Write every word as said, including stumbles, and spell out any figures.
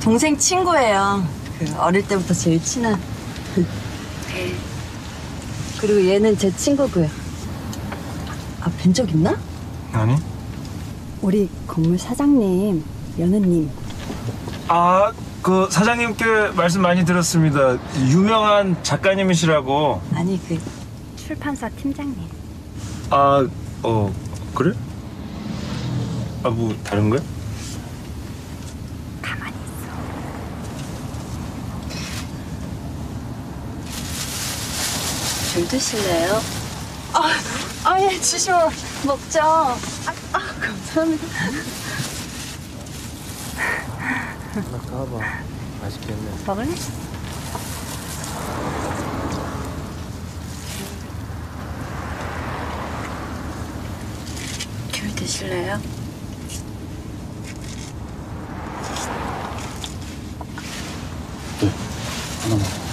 동생 친구예요. 그 어릴 때부터 제일 친한. 그리고 얘는 제 친구고요. 아, 뵌 적 있나? 아니. 우리 건물 사장님, 연우님. 아, 그 사장님께 말씀 많이 들었습니다. 유명한 작가님이시라고. 아니, 그 출판사 팀장님. 아, 어, 그래? 아, 뭐 다른 거야? 가만히 있어. 줄 드실래요? 아, 아, 예, 주시면 먹죠. 아, 아, 감사합니다. 하나 까봐. 맛있겠네. 먹을래? 귤 드실래요? 네, 하나만.